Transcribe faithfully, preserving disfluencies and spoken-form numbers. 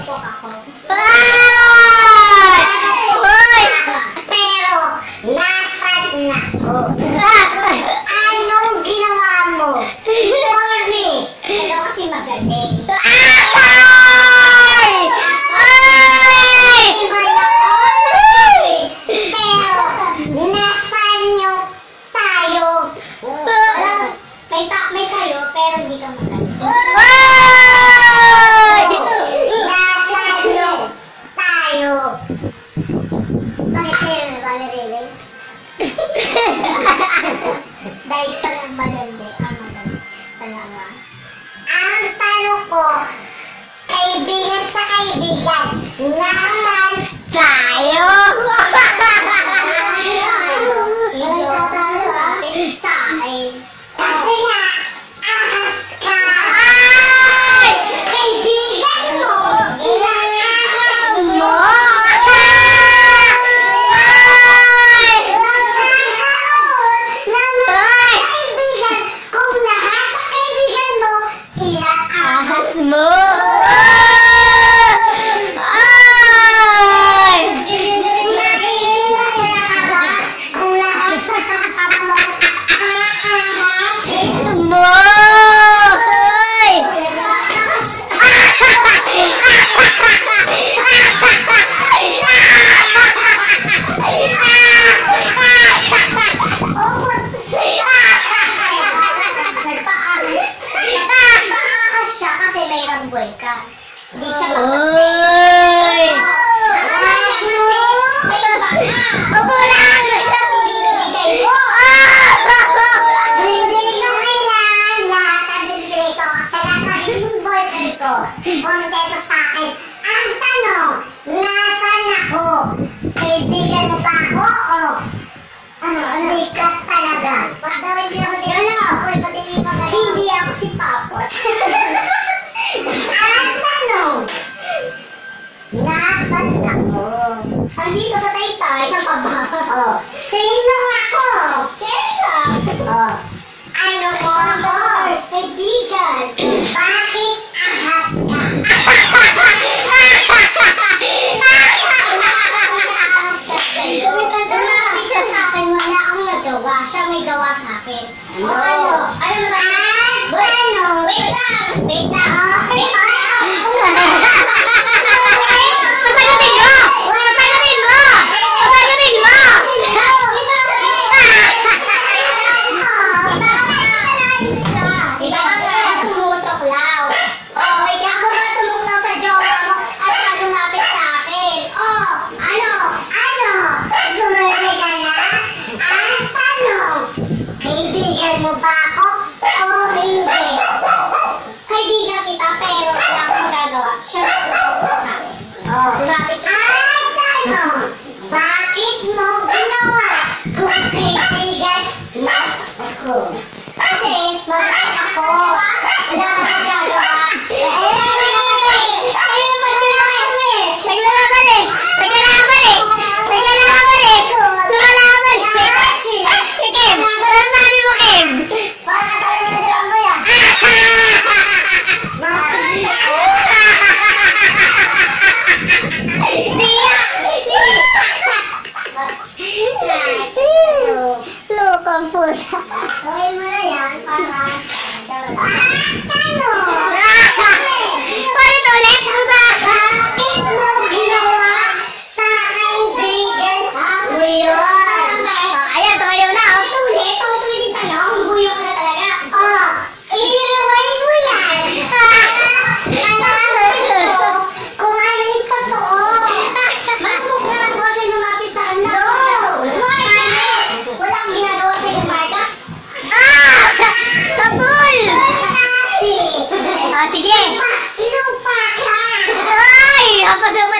suntok ako. Ay! Uy! Pero, nasan ako? Anong ginawa mo? Sorry! Ikaw kasi magaling. Ay! Ay! Pero, nasan yung tayo? May, ta may tayo, pero hindi ka magaling. Ay! Nasan yung tayo? Bakit kayo nabalirilin? Dahil ka lang malindi. Ano magaling? Talaga. Ang tanong ko, kaibigan sa kaibigan, nasan tayo? Sa akin. Kasi nga, ahas ka. Ay! Kaibigan mo, inaahas mo. Ay! Kaibigan, kung lahat ng kaibigan mo, inaahas Ahas mo! Ay! Masaya ka ba? Kung lahat ng kasama mo, aahas Mo! Ay! Nagpaakas siya kasi may ramboy ka. Hindi siya Uy! Opo lang! Binibigay mo! Hindi ko kailangan lahat ang binibigay ko sa lahat ng boyfriend ko. Kontento sa akin. Ang tanong, nasan ako? Kaibigan mo ba ako o ano, hindi ka talaga? Bakit daw hindi ako tinanong ako? Hindi ako si Papot. Ang tanong, nasan ako? Andito sa Taytay, sa baba. Oh. Sino ako? Chesa. Oh. Ano mo ako? Kaibigan. Bakit ahas ka? Ahas siya sa'yo. Lumapit siya sa akin, wala akong nagawa. Siya may gawa sa akin. Ano? Ano? Ano mo sa akin? Ano? Wait lang! Wait lang! Wait lang! Patagutin mo! Patagutin mo! Patagutin mo! Ikaw nga tumutuklaw. Oh, ikaw nga tumuklaw sa jowa mo at ka lumapit sa akin. Oh, ano? Ano? Sumali ka na? Ang tanong, kaibigan mo ba ako o hindi? Kaibigan kita pero wala akong magagawa. Siya tumutusok sa akin. Oh, lumapit siya. Ang tanong, bakit mo ginawa kung kaibigan lang ako? Kasi mabait ako. Wala akong magagawa. Eh, ano naman ginawa ko eh? Naglalaban eh! Naglalaban eh! Naglalaban eh! Lumalaban eh! Kim! Ano sabi mo, Kim? Baka tayo na silang mo yan. Lukang pusa. Gawin mo na yan para... Ano? Ulit ulit! Pusa! Bakit mo ginawa sa kaibigan ako yun? Oh, ayan, tumayo na oh. Tuloy, tuloy din tayo. Ang buyo ka na talaga. Oh, i-rewind mo yan. Alam ko kung ano yung totoo. Masok na lang po siya lumapit sa akin. No! Wala akong ginagawa sa iyo, Marta. Ah! Sabol! Kasi, Ah, sige! mas inupa ka. Ay! Ako naman